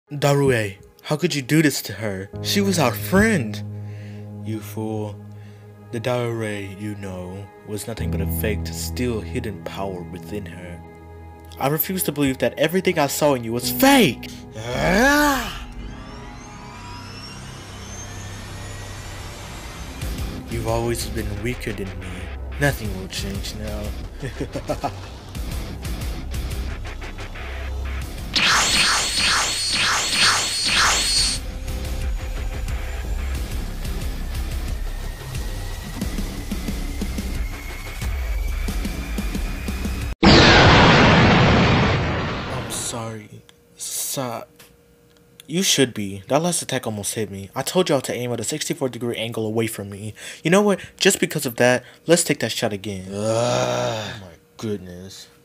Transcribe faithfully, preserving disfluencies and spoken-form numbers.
Darue, how could you do this to her? She was our friend. You fool. The Darue, you know, was nothing but a fake to steal hidden power within her. I refuse to believe that everything I saw in you was fake! You've always been weaker than me. Nothing will change now. I'm sorry. Sa- You should be. That last attack almost hit me. I told y'all to aim at a sixty-four degree angle away from me. You know what? Just because of that, let's take that shot again. Ugh. Oh my goodness.